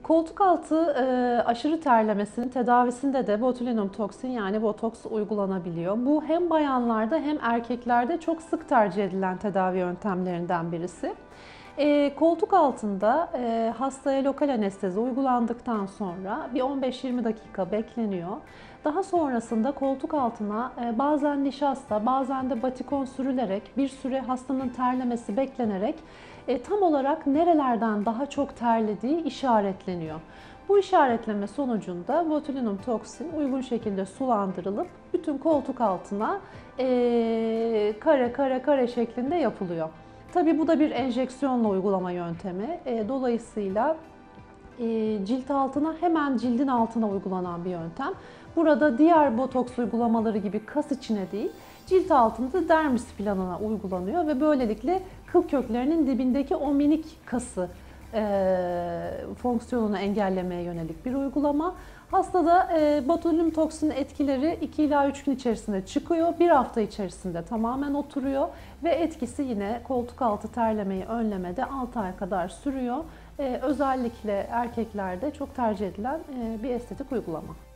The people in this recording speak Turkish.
Koltuk altı aşırı terlemesinin tedavisinde de botulinum toksin yani botoks uygulanabiliyor. Bu hem bayanlarda hem erkeklerde çok sık tercih edilen tedavi yöntemlerinden birisi. Koltuk altında hastaya lokal anestezi uygulandıktan sonra bir 15-20 dakika bekleniyor. Daha sonrasında koltuk altına bazen nişasta, bazen de batikon sürülerek bir süre hastanın terlemesi beklenerek tam olarak nerelerden daha çok terlediği işaretleniyor. Bu işaretleme sonucunda botulinum toksin uygun şekilde sulandırılıp bütün koltuk altına kare kare kare şeklinde yapılıyor. Tabii bu da bir enjeksiyonla uygulama yöntemi. Dolayısıyla cilt altına hemen cildin altına uygulanan bir yöntem. Burada diğer botoks uygulamaları gibi kas içine değil, cilt altında dermis planına uygulanıyor ve böylelikle kıl köklerinin dibindeki o minik kası fonksiyonunu engellemeye yönelik bir uygulama. Hastada botulinum toksin etkileri 2 ila 3 gün içerisinde çıkıyor. 1 hafta içerisinde tamamen oturuyor ve etkisi yine koltuk altı terlemeyi önlemede 6 ay kadar sürüyor. Özellikle erkeklerde çok tercih edilen bir estetik uygulama.